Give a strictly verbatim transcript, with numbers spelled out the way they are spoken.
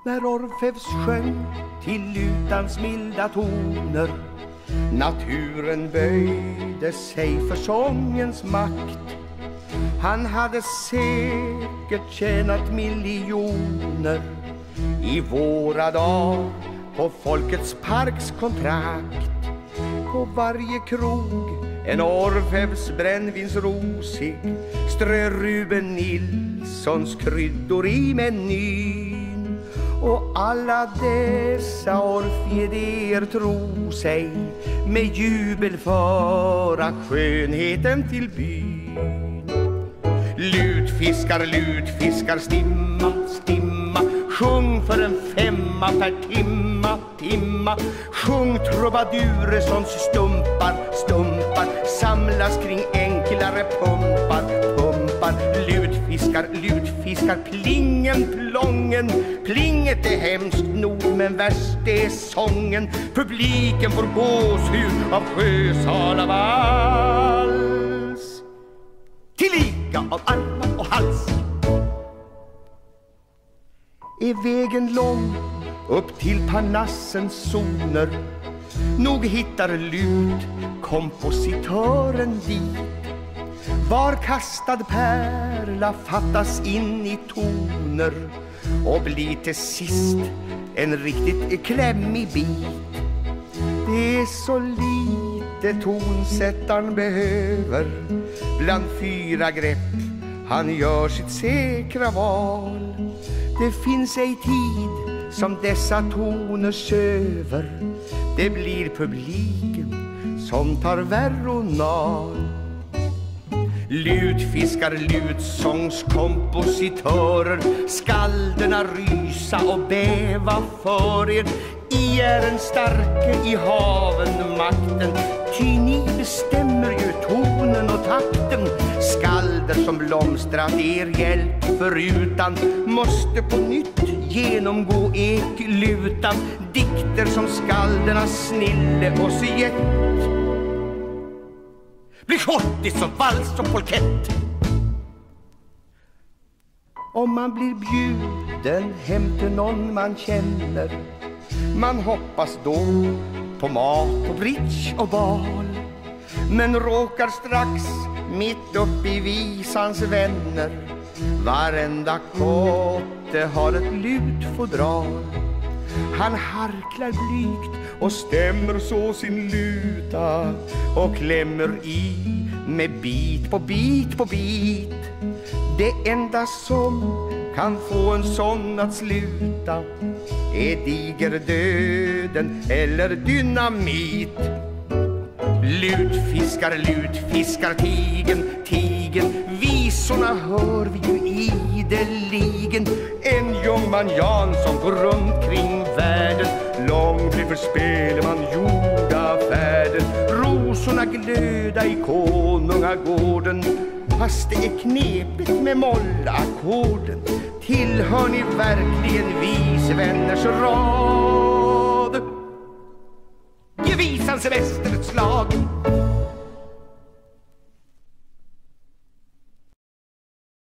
när Orfeus sjöng till lutans milda toner. Naturen böjde sig för sångens makt. Han hade säkert tjänat miljoner i våra dagar på Folkets parks kontrakt. På varje krog en Orfeus brännvinsrosig, strö Ruben Nilssons kryddor i menyn. Och alla dessa orfidéer tror sig med jubel föra skönheten till byn. Lutfiskar, lutfiskar, stimma, stimma, sjung för en femma per timma, timma. Sjung trubadurer som stumpar, stumpar, samlas kring enklare pumpar, pumpar. Lutfiskar, lutfiskar, plingen, plången. Plinget är hemskt nog, men värst är sången. Publiken får gåshud av sjösalavals, tillika av armar och hals. Är vägen lång upp till Parnassens zoner, nog hittar lut kompositören dit. Var kastad pärla fattas in i toner och blir till sist en riktigt klämmig bit. Det är så lite tonsättaren behöver, bland fyra grepp han gör sitt säkra val. Det finns ej tid som dessa toner söver, det blir publiken som tar veronal. Lutfiskar, lutsångskompositörer, skalderna rysa och bäva för er. I är en starke i haven makten, ty ni bestämmer ju tonen och takten. Skalder som blomstrat er hjälp förutan måste på nytt genomgå eklutan. Dikter som skaldernas snille och syet blir schottis och vals och polkett. Om man blir bjuden hem till någon man känner, man hoppas då på mat och bridge och bal, men råkar strax mitt upp i visans vänner. Varenda kotte har ett lutfodral. Han harklar blygt och stämmer så sin luta och klämmer i med bit på bit på bit. Det enda som kan få en sån att sluta är digerdöden eller dynamit. Lutfiskar, lutfiskar, tigen, tigen, visorna hör vi ju ideligen. En Ljungman Jansson går runt kring världen, lång blir för spel man gjorda färden. Rosorna glöda i konungagården, fast det är knepigt med mollackorden. Tillhör ni verkligen visvänners rad? Ge visan semester ett slag.